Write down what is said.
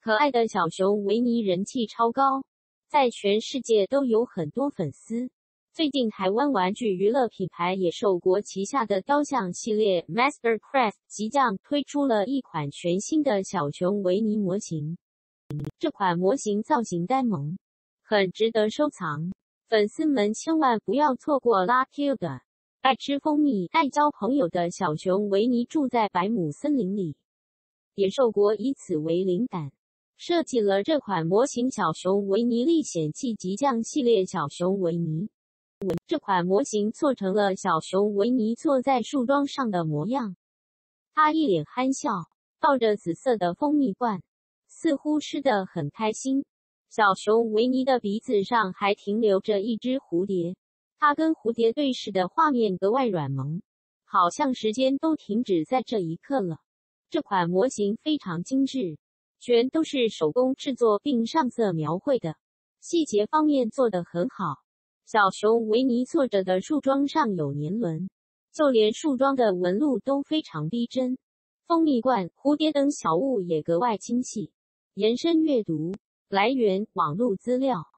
可爱的小熊维尼人气超高，在全世界都有很多粉丝。最近台湾玩具娱乐品牌野兽国旗下的雕像系列 Mastercraft 即将推出了一款全新的小熊维尼模型。这款模型造型呆萌，很值得收藏，粉丝们千万不要错过啦 ！Tilda 爱吃蜂蜜、爱交朋友的小熊维尼住在百亩森林里，野兽国以此为灵感，设计了这款模型小熊维尼历险记即将系列小熊维尼。这款模型做成了小熊维尼坐在树桩上的模样，他一脸憨笑，抱着紫色的蜂蜜罐，似乎吃得很开心。小熊维尼的鼻子上还停留着一只蝴蝶，他跟蝴蝶对视的画面格外软萌，好像时间都停止在这一刻了。这款模型非常精致，全都是手工制作并上色描绘的，细节方面做得很好。小熊维尼坐着的树桩上有年轮，就连树桩的纹路都非常逼真。蜂蜜罐、蝴蝶等小物也格外精细。延伸阅读来源：网络资料。